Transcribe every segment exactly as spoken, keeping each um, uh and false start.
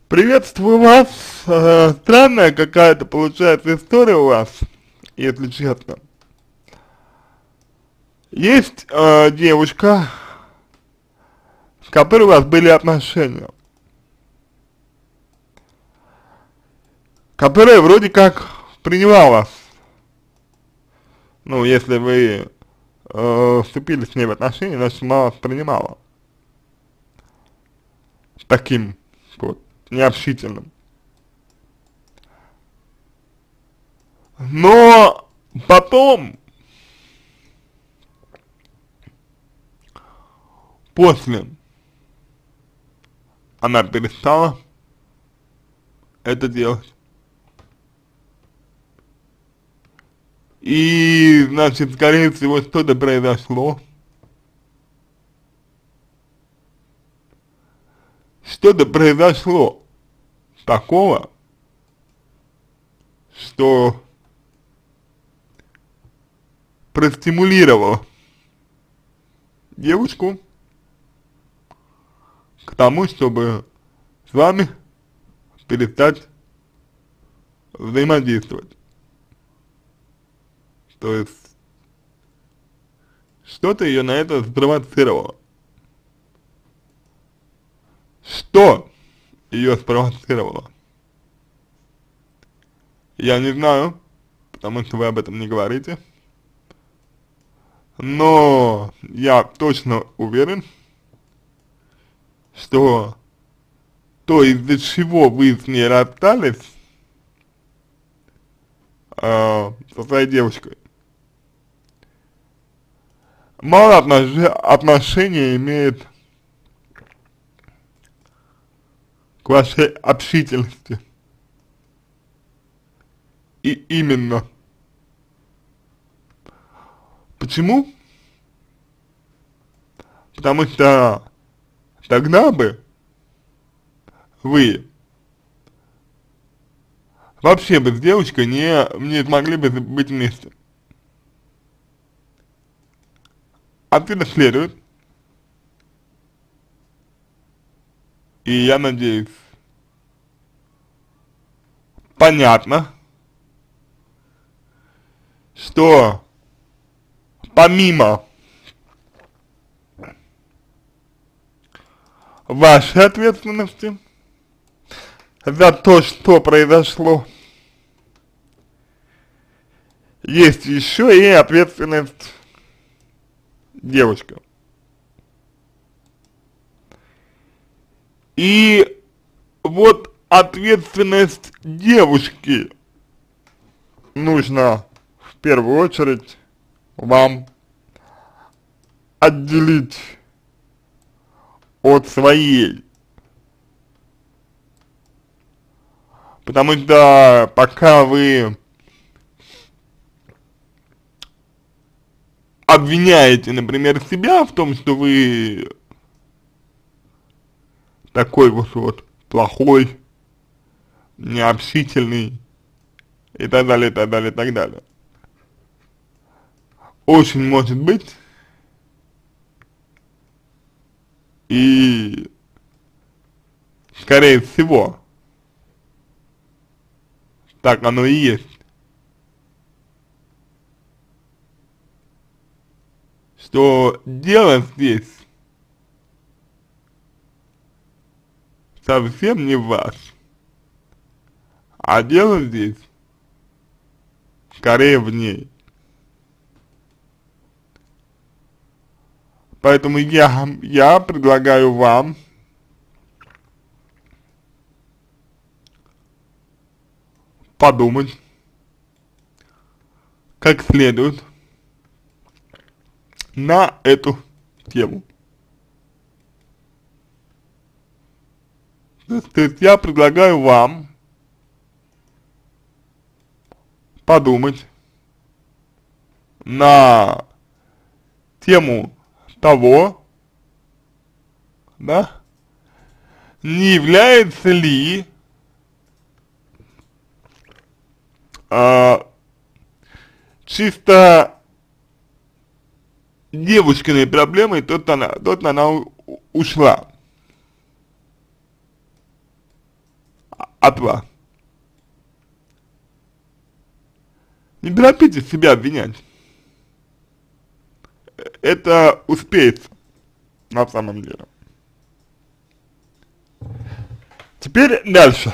Приветствую вас. Э, странная какая-то получается история у вас, если честно. Есть э, девушка, с которой у вас были отношения, которая вроде как приняла вас. Ну, если вы э, вступили с ней в отношения, значит, она вас принимала. Таким вот, необщительным. Но потом, после, она перестала это делать. И, значит, скорее всего, что-то произошло. Что-то произошло такого, что простимулировало девушку к тому, чтобы с вами перестать взаимодействовать. То есть, что-то ее на это спровоцировало. Что ее спровоцировало? Я не знаю, потому что вы об этом не говорите. Но я точно уверен, что то, из-за чего вы с ней расстались, э, со своей девушкой, мало отнош... отношения имеет к вашей общительности. И именно. Почему? Потому что тогда бы вы вообще бы с девушкой не, не смогли бы быть вместе. Отсюда следует, и я надеюсь, понятно, что помимо вашей ответственности за то, что произошло, есть еще и ответственность девушка. И вот ответственность девушки нужно в первую очередь вам отделить от своей. Потому что пока вы обвиняете, например, себя в том, что вы такой вот, вот плохой, необщительный и так далее, и так далее, и так далее. Очень может быть, и скорее всего, так оно и есть, что дело здесь совсем не в вас, а дело здесь скорее в ней. Поэтому я, я предлагаю вам подумать как следует на эту тему. То есть, то есть я предлагаю вам подумать на тему того, да, не является ли а, чисто девушкиной проблемой тот она, тот она ушла. от вас. Не торопитесь себя обвинять. Это успеется на самом деле. Теперь дальше.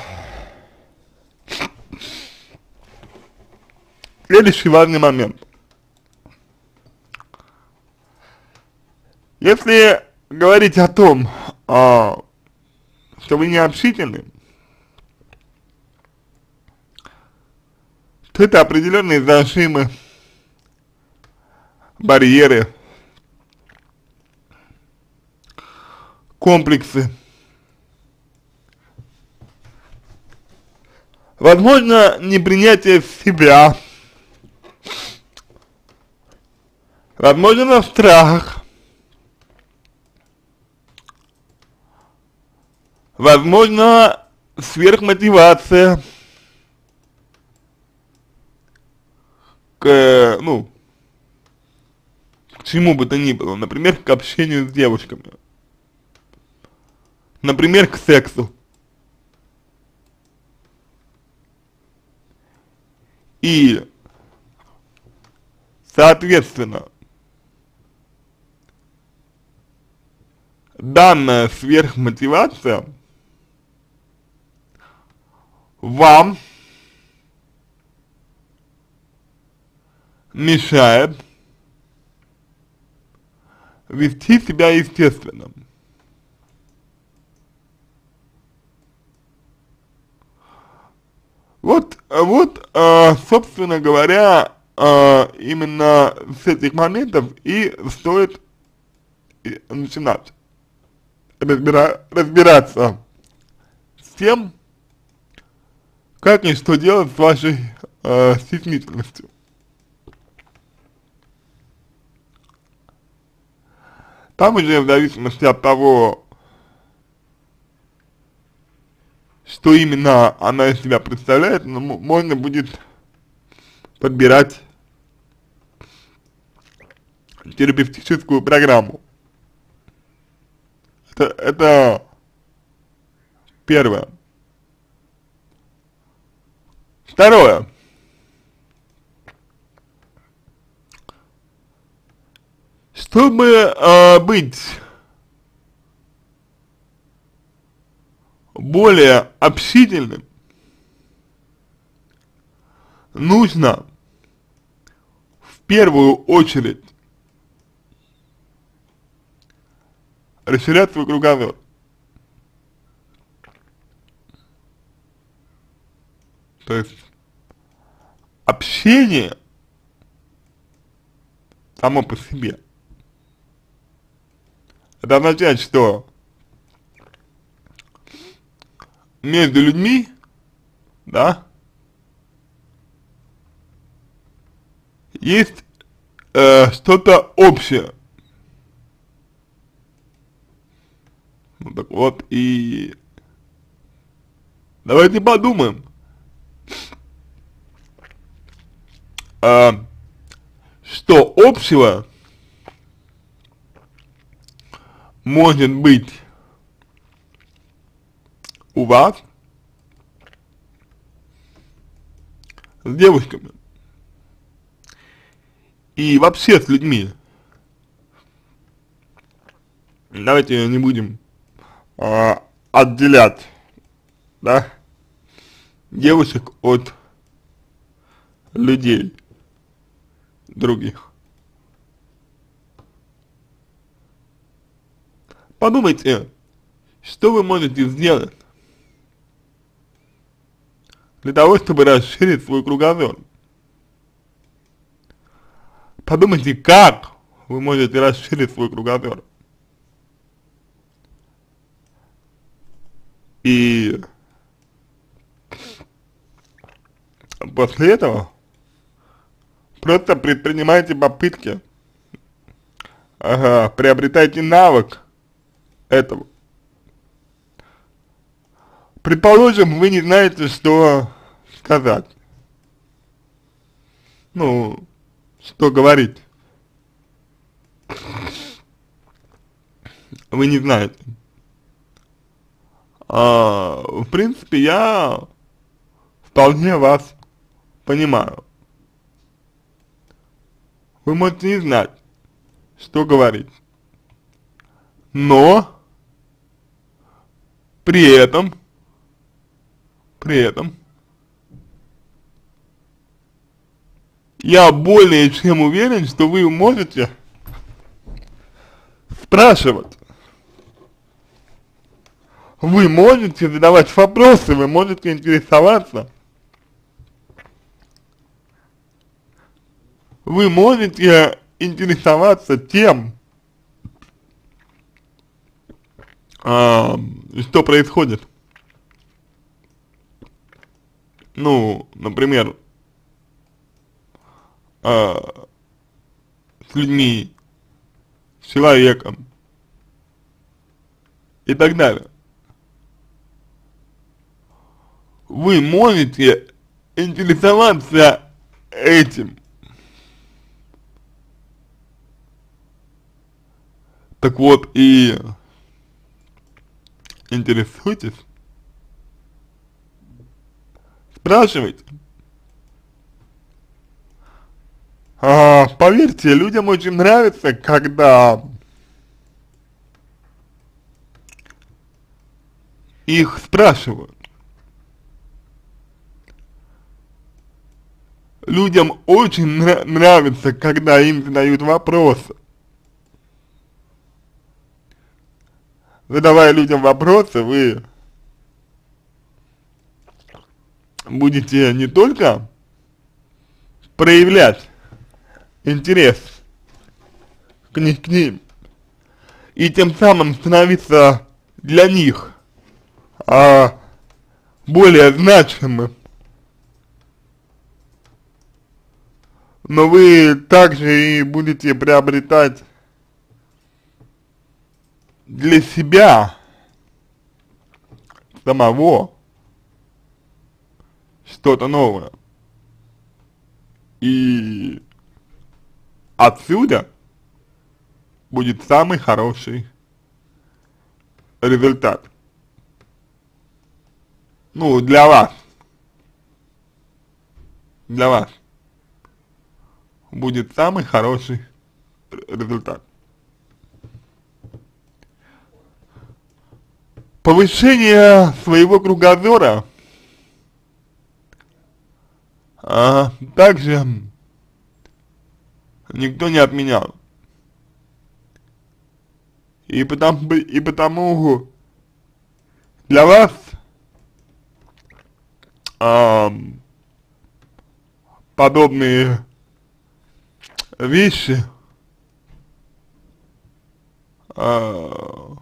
Следующий важный момент. Если говорить о том, а, что вы не общительны, то это определенные зажимы, барьеры, комплексы. Возможно, непринятие себя, возможно, страх, возможно, сверхмотивация к, ну, к чему бы то ни было, например, к общению с девушками, например, к сексу. И, соответственно, данная сверхмотивация вам мешает вести себя естественно. Вот, вот, э, собственно говоря, э, именно с этих моментов и стоит начинать разбира разбираться с тем, как и что делать с вашей э, стеснительностью. Там уже в зависимости от того, что именно она из себя представляет, ну, можно будет подбирать терапевтическую программу. Это, это первое. Второе. Чтобы э, быть более общительным, нужно в первую очередь расширять свой кругозор. То есть общение само по себе. Это означает, что между людьми, да, есть э, что-то общее. Ну так вот, и давайте подумаем, э, что общего может быть у вас с девушками и вообще с людьми. Давайте не будем а, отделять, да, девушек от людей других. Подумайте, что вы можете сделать для того, чтобы расширить свой кругозор. Подумайте, как вы можете расширить свой кругозор. И после этого просто предпринимайте попытки, ага, приобретайте навык этого. Предположим, вы не знаете, что сказать. Ну, что говорить. Вы не знаете. А, в принципе, я вполне вас понимаю. Вы можете не знать, что говорить, но при этом, при этом, я более чем уверен, что вы можете спрашивать, вы можете задавать вопросы, вы можете интересоваться, вы можете интересоваться тем, а, что происходит. Ну, например, а, с людьми, с человеком и так далее. Вы можете интересоваться этим. Так вот, и интересуйтесь, спрашивайте. А, поверьте, людям очень нравится, когда их спрашивают. Людям очень нра- нравится, когда им задают вопросы. Задавая людям вопросы, вы будете не только проявлять интерес к, них, к ним, и тем самым становиться для них а, более значимым, но вы также и будете приобретать для себя самого что-то новое. И отсюда будет самый хороший результат. Ну, для вас. Для вас будет самый хороший результат. Повышение своего кругозора а, также никто не отменял. И потому, и потому для вас а, подобные вещи а,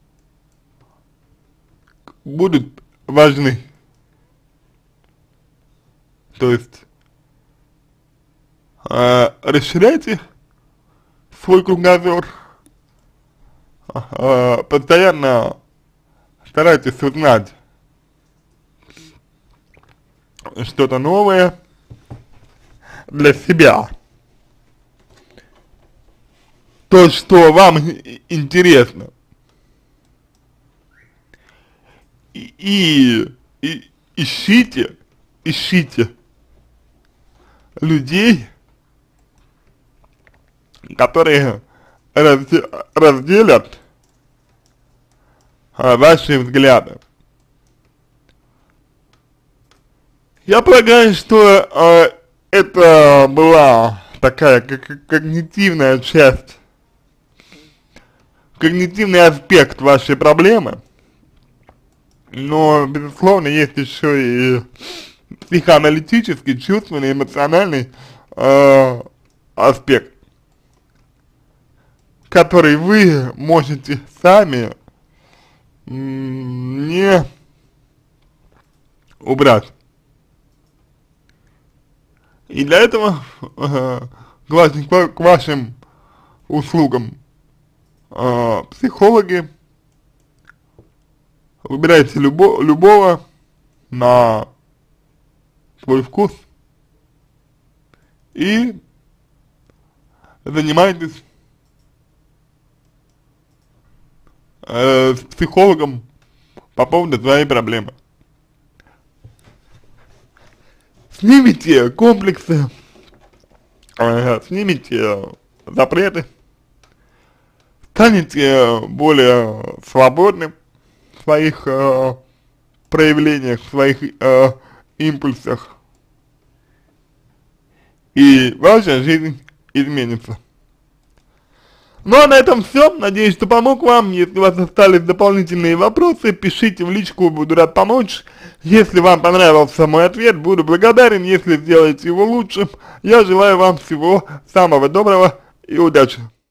будут важны. То есть а, расширяйте свой кругозор, а, постоянно старайтесь узнать что-то новое для себя. То, что вам интересно. И, и, и ищите, ищите людей, которые разде, разделят а, ваши взгляды. Я полагаю, что а, это была такая как, когнитивная часть, когнитивный аспект вашей проблемы, но, безусловно, есть еще и психоаналитический, чувственный, эмоциональный э, аспект, который вы можете сами не убрать. И для этого э, к, вашим, к вашим услугам э, психологи, выбирайте любо, любого на свой вкус и занимайтесь э, с психологом по поводу своей проблемы. Снимите комплексы, э, снимите э, запреты, станете более свободным в своих э, проявлениях, в своих э, импульсах, и ваша жизнь изменится. Ну а на этом все. Надеюсь, что помог вам. Если у вас остались дополнительные вопросы, пишите в личку, буду рад помочь. Если вам понравился мой ответ, буду благодарен, если сделаете его лучшим. Я желаю вам всего самого доброго и удачи.